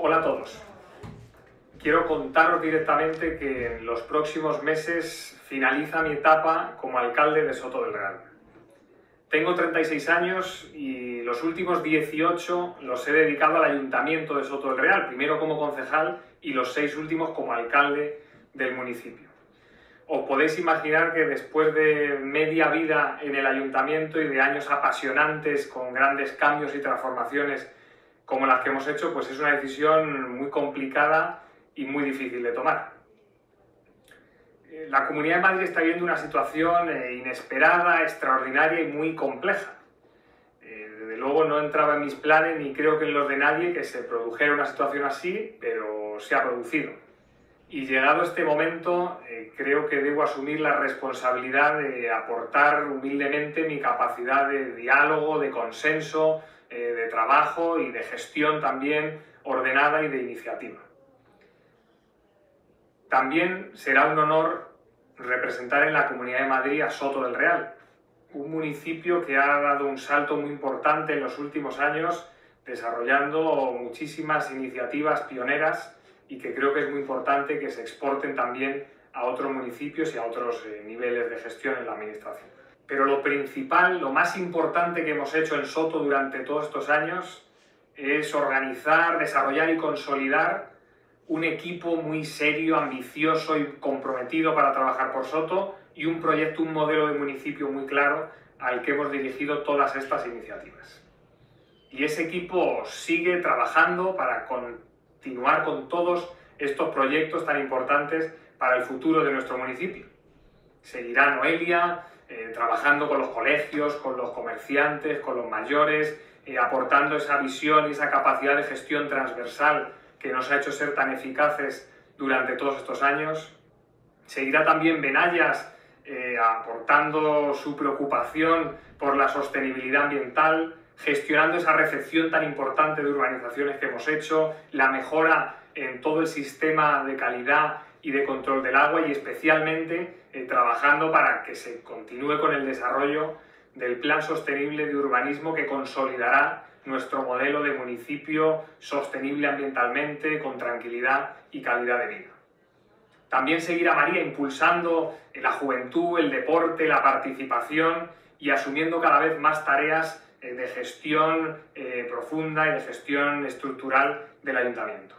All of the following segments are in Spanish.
Hola a todos. Quiero contaros directamente que en los próximos meses finaliza mi etapa como alcalde de Soto del Real. Tengo 36 años y los últimos 18 los he dedicado al Ayuntamiento de Soto del Real, primero como concejal y los 6 últimos como alcalde del municipio. Os podéis imaginar que después de media vida en el Ayuntamiento y de años apasionantes con grandes cambios y transformaciones como las que hemos hecho, pues es una decisión muy complicada y muy difícil de tomar. La Comunidad de Madrid está viviendo una situación inesperada, extraordinaria y muy compleja. Desde luego no entraba en mis planes ni creo que en los de nadie que se produjera una situación así, pero se ha producido. Y llegado este momento, creo que debo asumir la responsabilidad de aportar humildemente mi capacidad de diálogo, de consenso, de trabajo y de gestión también ordenada y de iniciativa. También será un honor representar en la Comunidad de Madrid a Soto del Real, un municipio que ha dado un salto muy importante en los últimos años, desarrollando muchísimas iniciativas pioneras y que creo que es muy importante que se exporten también a otros municipios y a otros niveles de gestión en la administración. Pero lo principal, lo más importante que hemos hecho en Soto durante todos estos años es organizar, desarrollar y consolidar un equipo muy serio, ambicioso y comprometido para trabajar por Soto y un proyecto, un modelo de municipio muy claro al que hemos dirigido todas estas iniciativas. Y ese equipo sigue trabajando para continuar con todos estos proyectos tan importantes para el futuro de nuestro municipio. Seguirá Noelia trabajando con los colegios, con los comerciantes, con los mayores, aportando esa visión y esa capacidad de gestión transversal que nos ha hecho ser tan eficaces durante todos estos años. Seguirá también Benayas aportando su preocupación por la sostenibilidad ambiental, gestionando esa recepción tan importante de urbanizaciones que hemos hecho, la mejora en todo el sistema de calidad y de control del agua y especialmente trabajando para que se continúe con el desarrollo del Plan Sostenible de Urbanismo que consolidará nuestro modelo de municipio sostenible ambientalmente, con tranquilidad y calidad de vida. También seguirá María impulsando la juventud, el deporte, la participación y asumiendo cada vez más tareas de gestión profunda y de gestión estructural del Ayuntamiento.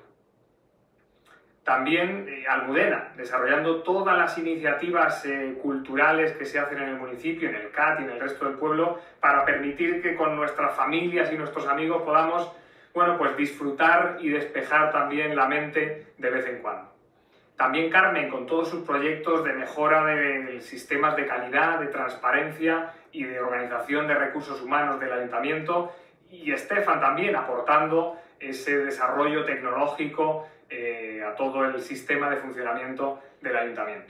También Almudena, desarrollando todas las iniciativas culturales que se hacen en el municipio, en el CAT y en el resto del pueblo, para permitir que con nuestras familias y nuestros amigos podamos, pues disfrutar y despejar también la mente de vez en cuando. También Carmen, con todos sus proyectos de mejora de sistemas de calidad, de transparencia y de organización de recursos humanos del Ayuntamiento, y Estefan también aportando ese desarrollo tecnológico a todo el sistema de funcionamiento del Ayuntamiento.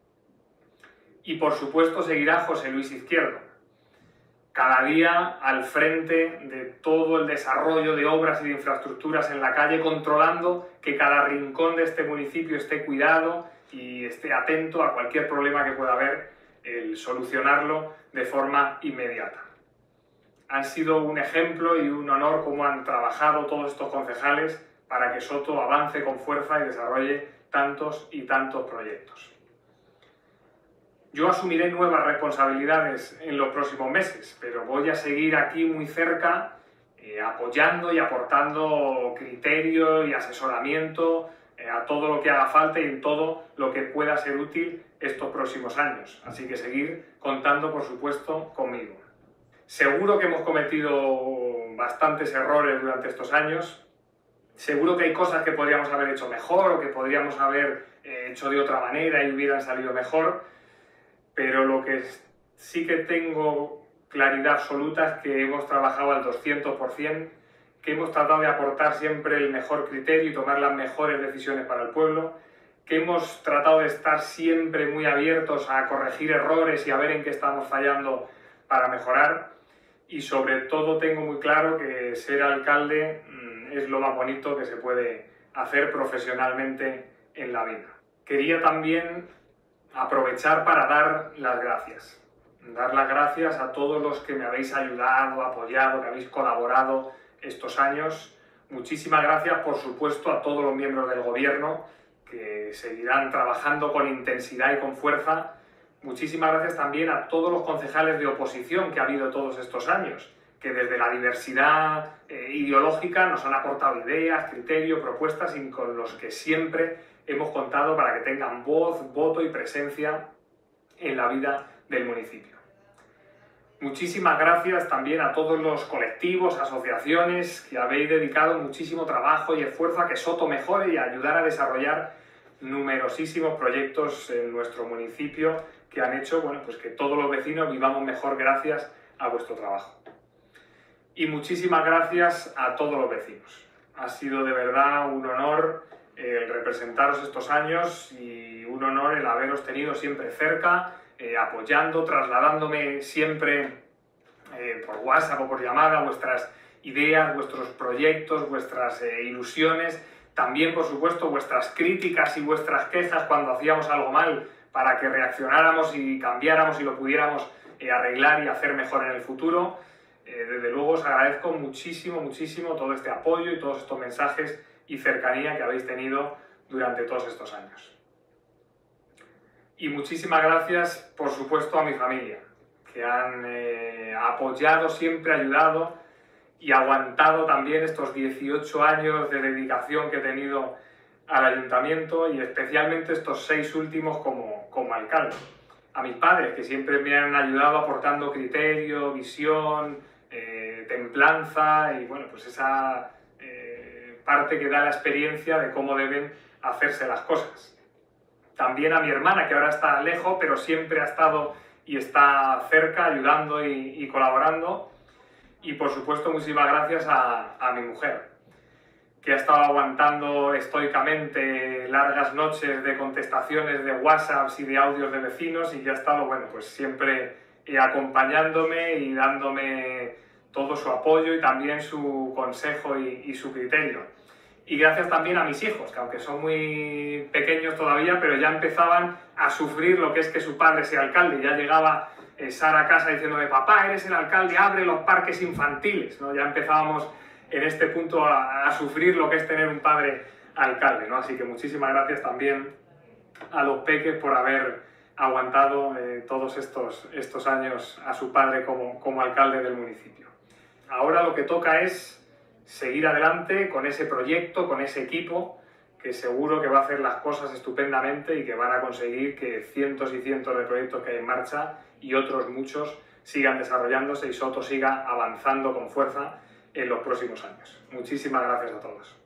Y por supuesto seguirá José Luis Izquierdo, cada día al frente de todo el desarrollo de obras y de infraestructuras en la calle, controlando que cada rincón de este municipio esté cuidado y esté atento a cualquier problema que pueda haber, el solucionarlo de forma inmediata. Han sido un ejemplo y un honor cómo han trabajado todos estos concejales para que Soto avance con fuerza y desarrolle tantos y tantos proyectos. Yo asumiré nuevas responsabilidades en los próximos meses, pero voy a seguir aquí muy cerca, apoyando y aportando criterio y asesoramiento a todo lo que haga falta y en todo lo que pueda ser útil estos próximos años. Así que seguir contando, por supuesto, conmigo. Seguro que hemos cometido bastantes errores durante estos años. Seguro que hay cosas que podríamos haber hecho mejor o que podríamos haber hecho de otra manera y hubieran salido mejor, pero lo que sí que tengo claridad absoluta es que hemos trabajado al 200%, que hemos tratado de aportar siempre el mejor criterio y tomar las mejores decisiones para el pueblo, que hemos tratado de estar siempre muy abiertos a corregir errores y a ver en qué estamos fallando para mejorar, y sobre todo tengo muy claro que ser alcalde es lo más bonito que se puede hacer profesionalmente en la vida. Quería también aprovechar para dar las gracias. Dar las gracias a todos los que me habéis ayudado, apoyado, que habéis colaborado estos años, Muchísimas gracias, por supuesto, a todos los miembros del Gobierno que seguirán trabajando con intensidad y con fuerza. Muchísimas gracias también a todos los concejales de oposición que ha habido todos estos años, que desde la diversidad ideológica nos han aportado ideas, criterios, propuestas y con los que siempre hemos contado para que tengan voz, voto y presencia en la vida del municipio. Muchísimas gracias también a todos los colectivos, asociaciones que habéis dedicado muchísimo trabajo y esfuerzo a que Soto mejore y a ayudar a desarrollar numerosísimos proyectos en nuestro municipio que han hecho, bueno, pues que todos los vecinos vivamos mejor gracias a vuestro trabajo. Y muchísimas gracias a todos los vecinos. Ha sido de verdad un honor el representaros estos años y un honor el haberos tenido siempre cerca, apoyando, trasladándome siempre por WhatsApp o por llamada vuestras ideas, vuestros proyectos, vuestras ilusiones, también por supuesto vuestras críticas y vuestras quejas cuando hacíamos algo mal para que reaccionáramos y cambiáramos y lo pudiéramos arreglar y hacer mejor en el futuro. Desde luego os agradezco muchísimo, muchísimo todo este apoyo y todos estos mensajes y cercanía que habéis tenido durante todos estos años. Y muchísimas gracias, por supuesto, a mi familia, que han apoyado, siempre ayudado y aguantado también estos 18 años de dedicación que he tenido al ayuntamiento y especialmente estos 6 últimos como alcalde. A mis padres, que siempre me han ayudado aportando criterio, visión, templanza y bueno, pues esa parte que da la experiencia de cómo deben hacerse las cosas. También a mi hermana, que ahora está lejos, pero siempre ha estado y está cerca, ayudando y colaborando. Y por supuesto, muchísimas gracias a mi mujer, que ha estado aguantando estoicamente largas noches de contestaciones de WhatsApps y de audios de vecinos y que ha estado, bueno, pues siempre acompañándome y dándome todo su apoyo y también su consejo y su criterio. Y gracias también a mis hijos, que aunque son muy pequeños todavía, pero ya empezaban a sufrir lo que es que su padre sea alcalde. Ya llegaba Sara a casa diciéndome, papá, eres el alcalde, abre los parques infantiles, ¿no? Ya empezábamos en este punto a sufrir lo que es tener un padre alcalde, ¿no? Así que muchísimas gracias también a los peques por haber aguantado todos estos años a su padre como alcalde del municipio. Ahora lo que toca es seguir adelante con ese proyecto, con ese equipo, que seguro que va a hacer las cosas estupendamente y que van a conseguir que cientos y cientos de proyectos que hay en marcha y otros muchos sigan desarrollándose y Soto siga avanzando con fuerza en los próximos años. Muchísimas gracias a todos.